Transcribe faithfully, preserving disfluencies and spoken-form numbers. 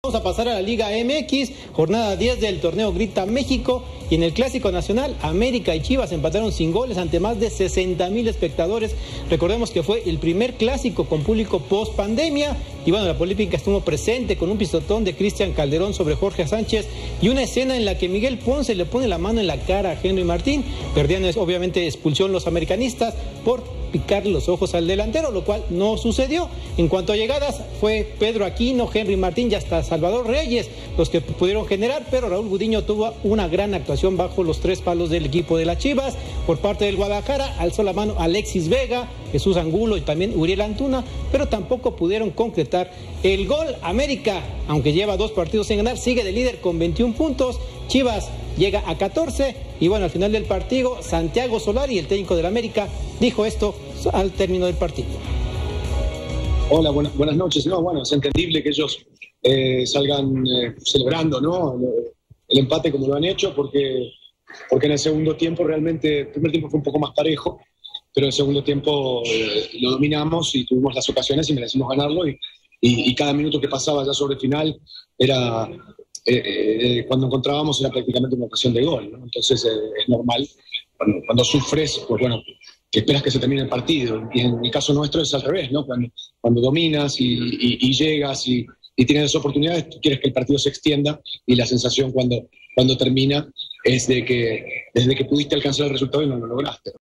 Vamos a pasar a la Liga M X, jornada diez del torneo Grita México, y en el Clásico Nacional, América y Chivas empataron sin goles ante más de sesenta mil espectadores. Recordemos que fue el primer clásico con público post pandemia, y bueno, la polémica estuvo presente con un pisotón de Cristian Calderón sobre Jorge Sánchez y una escena en la que Miguel Ponce le pone la mano en la cara a Henry Martín. Perdían obviamente expulsión los americanistas por picarle los ojos al delantero, lo cual no sucedió. En cuanto a llegadas, fue Pedro Aquino, Henry Martín y hasta Salvador Reyes los que pudieron generar, pero Raúl Gudiño tuvo una gran actuación bajo los tres palos del equipo de las Chivas. Por parte del Guadalajara, alzó la mano Alexis Vega, Jesús Angulo y también Uriel Antuna, pero tampoco pudieron concretar el gol. América, aunque lleva dos partidos sin ganar, sigue de líder con veintiún puntos. Chivas llega a catorce, y bueno, al final del partido, Santiago Solari, el técnico del América, dijo esto al término del partido. Hola, buenas, buenas noches. No, bueno, es entendible que ellos eh, salgan eh, celebrando, ¿no?, el empate como lo han hecho, porque, porque en el segundo tiempo realmente, el primer tiempo fue un poco más parejo, pero en el segundo tiempo eh, lo dominamos y tuvimos las ocasiones y merecimos ganarlo, y, y, y cada minuto que pasaba ya sobre el final era... Eh, eh, cuando encontrábamos era prácticamente una ocasión de gol, ¿no? Entonces eh, es normal, cuando, cuando sufres, pues bueno, que esperas que se termine el partido, y en el caso nuestro es al revés, ¿no? Cuando, cuando dominas y, y, y llegas y, y tienes esas oportunidades, tú quieres que el partido se extienda, y la sensación cuando, cuando termina es de que, desde que pudiste alcanzar el resultado y no lo lograste.